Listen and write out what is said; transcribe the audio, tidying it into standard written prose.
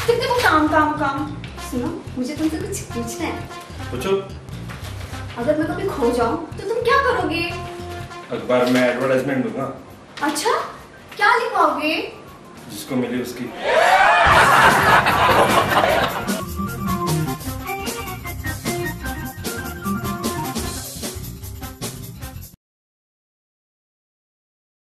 कितने को काम काम काम। सुनो, मुझे तुमसे कुछ पूछना है। पूछो। अगर मैं कभी खो जाऊं तो तुम क्या करोगे? अखबार में एडवर्टाइजमेंट दूंगा। अच्छा, क्या लिखवाओगे? जिसको मिली उसकी।